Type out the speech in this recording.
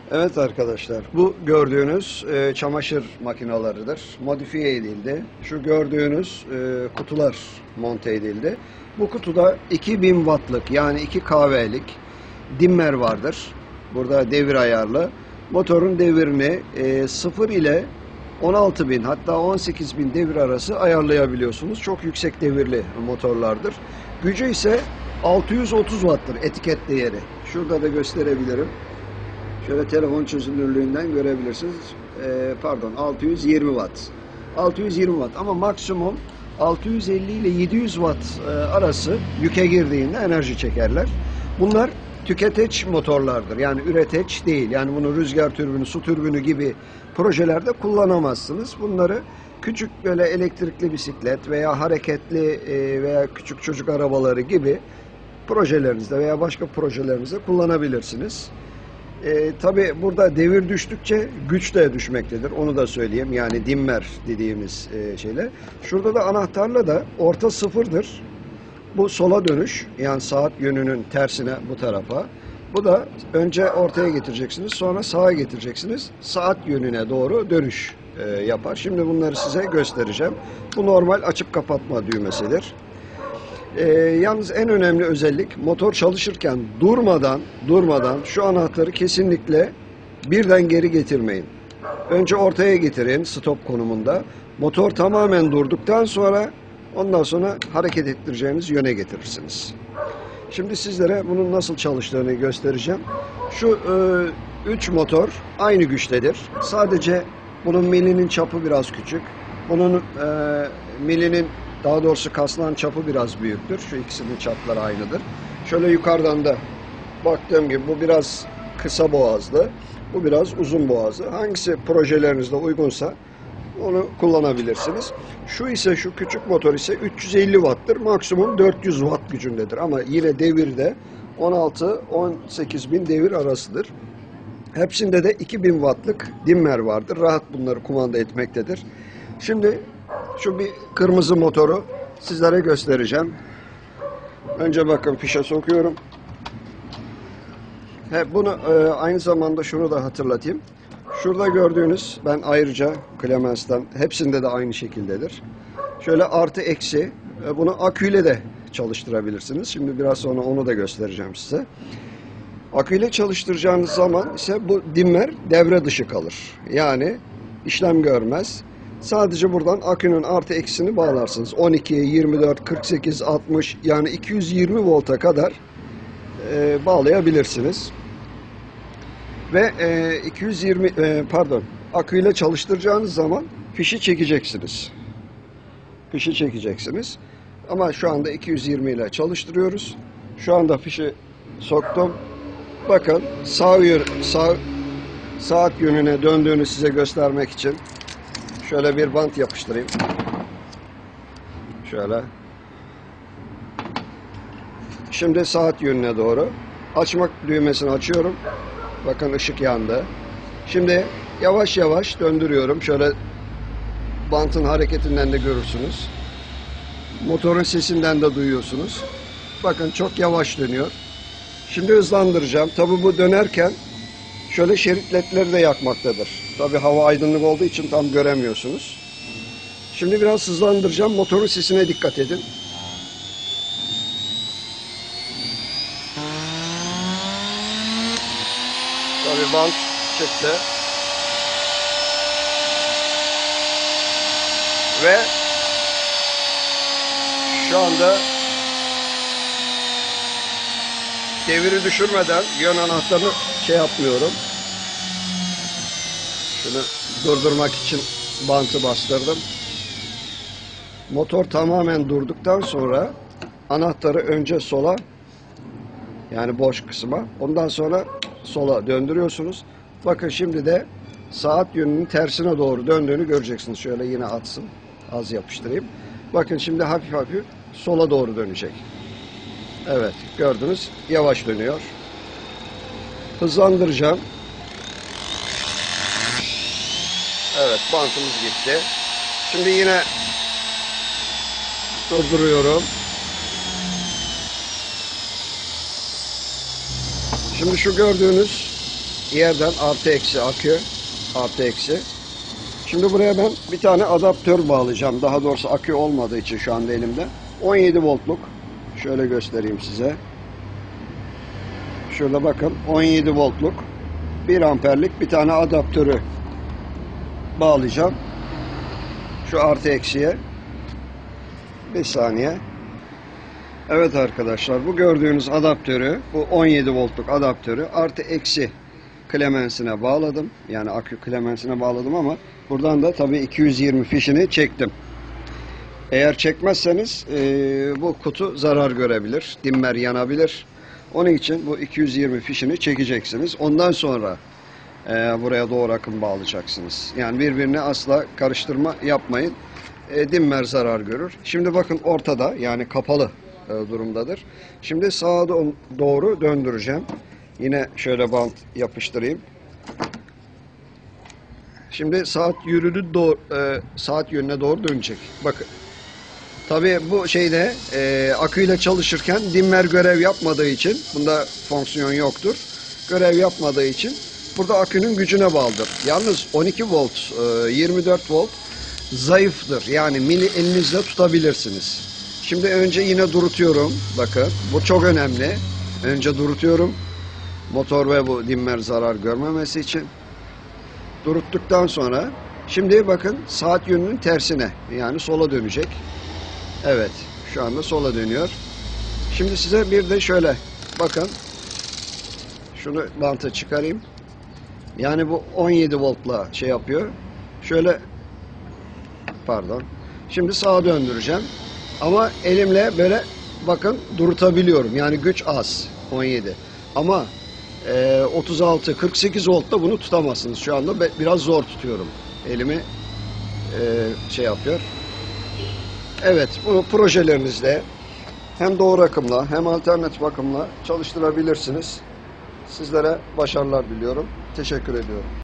Evet arkadaşlar, bu gördüğünüz çamaşır makineleridir. Modifiye edildi. Şu gördüğünüz kutular monte edildi. Bu kutuda 2000 wattlık yani 2 kV'lik dimmer vardır. Burada devir ayarlı. Motorun devirini 0 ile 16.000 hatta 18.000 devir arası ayarlayabiliyorsunuz. Çok yüksek devirli motorlardır. Gücü ise 630 watt'tır etiket değeri. Şurada da gösterebilirim. Şöyle telefon çözünürlüğünden görebilirsiniz. Pardon 620 watt. 620 watt ama maksimum 650 ile 700 watt arası yüke girdiğinde enerji çekerler. Bunlar tüketeç motorlardır. Yani üreteç değil. Yani bunu rüzgar türbünü, su türbünü gibi projelerde kullanamazsınız. Bunları küçük böyle elektrikli bisiklet veya hareketli veya küçük çocuk arabaları gibi projelerinizde veya başka projelerinizde kullanabilirsiniz. Tabi burada devir düştükçe güç de düşmektedir. Onu da söyleyeyim. Yani dimmer dediğimiz şeyler. Şurada da anahtarla da orta sıfırdır. Bu sola dönüş. Yani saat yönünün tersine bu tarafa. Bu da önce ortaya getireceksiniz. Sonra sağa getireceksiniz. Saat yönüne doğru dönüş yapar. Şimdi bunları size göstereceğim. Bu normal açıp kapatma düğmesidir. Yalnız en önemli özellik motor çalışırken durmadan şu anahtarı kesinlikle birden geri getirmeyin. Önce ortaya getirin stop konumunda. Motor tamamen durduktan sonra ondan sonra hareket ettireceğiniz yöne getirirsiniz. Şimdi sizlere bunun nasıl çalıştığını göstereceğim. Şu 3 motor aynı güçtedir. Sadece bunun milinin çapı biraz küçük. Bunun milinin daha doğrusu kasnan çapı biraz büyüktür. Şu ikisinin çapları aynıdır. Şöyle yukarıdan da baktığım gibi bu biraz kısa boğazlı. Bu biraz uzun boğazlı. Hangisi projelerinizde uygunsa onu kullanabilirsiniz. Şu küçük motor ise 350 watt'tır. Maksimum 400 watt gücündedir. Ama yine devirde 16-18 bin devir arasıdır. Hepsinde de 2000 wattlık dimmer vardır. Rahat bunları kumanda etmektedir. Şimdi şu bir kırmızı motoru sizlere göstereceğim. Önce bakın fişe sokuyorum. Bunu aynı zamanda şunu da hatırlatayım. Şurada gördüğünüz ben ayrıca Clemens'ten hepsinde de aynı şekildedir. Şöyle artı eksi bunu aküyle de çalıştırabilirsiniz. Şimdi biraz sonra onu da göstereceğim size. Aküyle çalıştıracağınız zaman ise bu dimmer devre dışı kalır. Yani işlem görmez. Sadece buradan akünün artı eksisini bağlarsınız. 12, 24, 48, 60 yani 220 volta kadar bağlayabilirsiniz. Ve 220 aküyle çalıştıracağınız zaman fişi çekeceksiniz. Fişi çekeceksiniz. Ama şu anda 220 ile çalıştırıyoruz. Şu anda fişi soktum. Bakın saat yönüne döndüğünü size göstermek için şöyle bir bant yapıştırayım. Şöyle. Şimdi saat yönüne doğru. Açmak düğmesini açıyorum. Bakın ışık yandı. Şimdi yavaş yavaş döndürüyorum. Şöyle bantın hareketinden de görürsünüz. Motorun sesinden de duyuyorsunuz. Bakın çok yavaş dönüyor. Şimdi hızlandıracağım. Tabi bu dönerken şöyle şerit ledleri de yakmaktadır. Tabi hava aydınlık olduğu için tam göremiyorsunuz. Şimdi biraz hızlandıracağım. Motorun sesine dikkat edin. Tabi bant çıktı. Ve şu anda deviri düşürmeden yön anahtarını yapmıyorum. Şunu durdurmak için bantı bastırdım. Motor tamamen durduktan sonra anahtarı önce sola yani boş kısma ondan sonra sola döndürüyorsunuz. Bakın şimdi de saat yönünün tersine doğru döndüğünü göreceksiniz. Şöyle yine atsın. Az yapıştırayım. Bakın şimdi hafif hafif sola doğru dönecek. Evet gördünüz. Yavaş dönüyor. Hızlandıracağım. Evet bantımız gitti. Şimdi yine durduruyorum. Şimdi şu gördüğünüz yerden artı eksi akü, artı eksi. Şimdi buraya ben bir tane adaptör bağlayacağım. Daha doğrusu akü olmadığı için şu anda elimde. 17 voltluk. Şöyle göstereyim size. Şurada bakın 17 voltluk 1 amperlik bir tane adaptörü bağlayacağım. Şu artı eksiye. Bir saniye. Evet arkadaşlar, bu gördüğünüz adaptörü, bu 17 voltluk adaptörü artı eksi klemensine bağladım. Yani akü klemensine bağladım ama buradan da tabii 220 fişini çektim. Eğer çekmezseniz bu kutu zarar görebilir, dimmer yanabilir. Onun için bu 220 fişini çekeceksiniz. Ondan sonra buraya doğru akım bağlayacaksınız. Yani birbirine asla karıştırma yapmayın. Dimmer zarar görür. Şimdi bakın ortada, yani kapalı durumdadır. Şimdi sağa doğru döndüreceğim. Yine şöyle bant yapıştırayım. Şimdi saat saat yönüne doğru dönecek. Bakın. Tabii bu şeyde aküyle çalışırken dimmer görev yapmadığı için, bunda fonksiyon yoktur. Görev yapmadığı için burada akünün gücüne bağlıdır. Yalnız 12 volt, 24 volt zayıftır. Yani elinizle tutabilirsiniz. Şimdi önce yine durutuyorum. Bakın bu çok önemli. Önce durutuyorum. Motor ve bu dimmer zarar görmemesi için. Duruttuktan sonra şimdi bakın saat yönünün tersine, yani sola dönecek. Evet, şu anda sola dönüyor. Şimdi size bir de şöyle bakın. Şunu bantı çıkarayım. Yani bu 17 voltla şey yapıyor. Şöyle, pardon. Şimdi sağa döndüreceğim. Ama elimle böyle bakın durutabiliyorum. Yani güç az. 17. Ama 36, 48 voltta bunu tutamazsınız. Şu anda biraz zor tutuyorum. Elimi şey yapıyor. Evet, bunu projelerinizde hem doğru akımla hem alternatif akımla çalıştırabilirsiniz. Sizlere başarılar diliyorum. Teşekkür ediyorum.